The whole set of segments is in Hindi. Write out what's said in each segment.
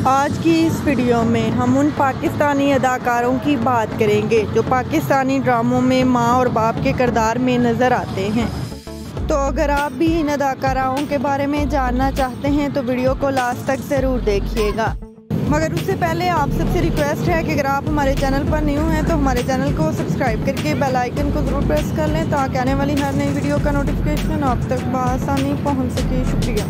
आज की इस वीडियो में हम उन पाकिस्तानी अदाकारों की बात करेंगे जो पाकिस्तानी ड्रामों में माँ और बाप के किरदार में नज़र आते हैं। तो अगर आप भी इन अदाकाराओं के बारे में जानना चाहते हैं तो वीडियो को लास्ट तक ज़रूर देखिएगा। मगर उससे पहले आप सबसे रिक्वेस्ट है कि अगर आप हमारे चैनल पर न्यू हैं तो हमारे चैनल को सब्सक्राइब करके बेल आइकन को ज़रूर प्रेस कर लें ताकि आने वाली हर नई वीडियो का नोटिफिकेशन आप तक बआसानी पहुँच सके। शुक्रिया।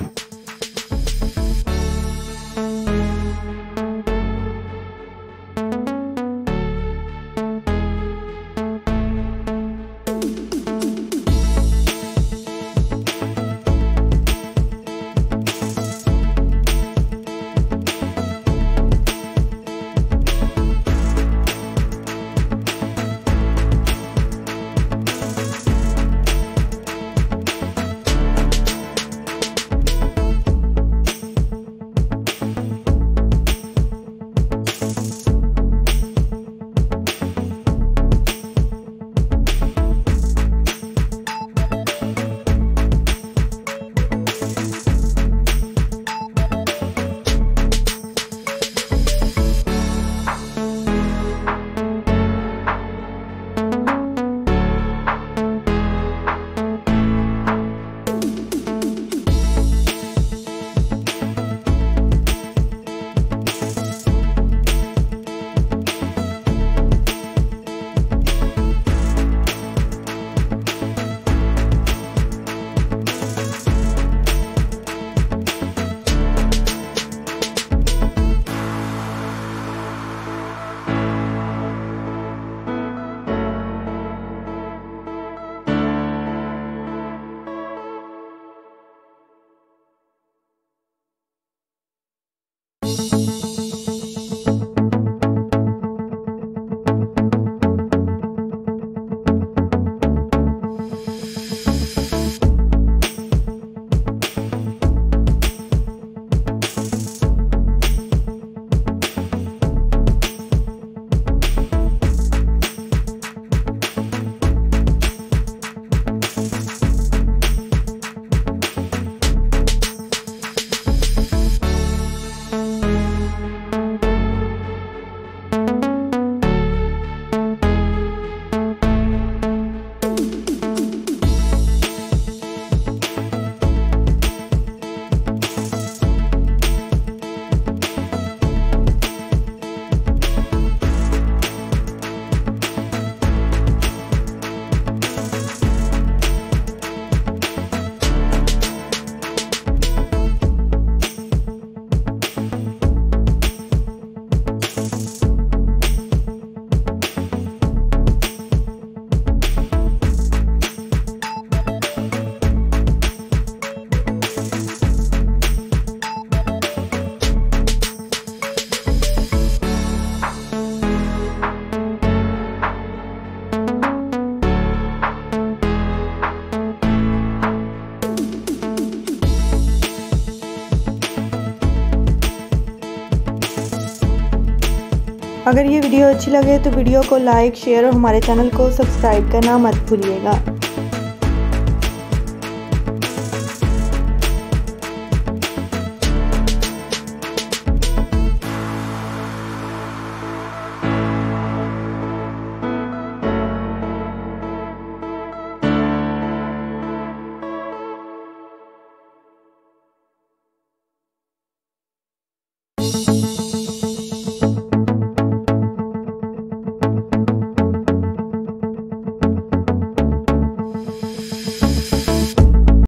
अगर ये वीडियो अच्छी लगे तो वीडियो को लाइक, शेयर और हमारे चैनल को सब्सक्राइब करना मत भूलिएगा।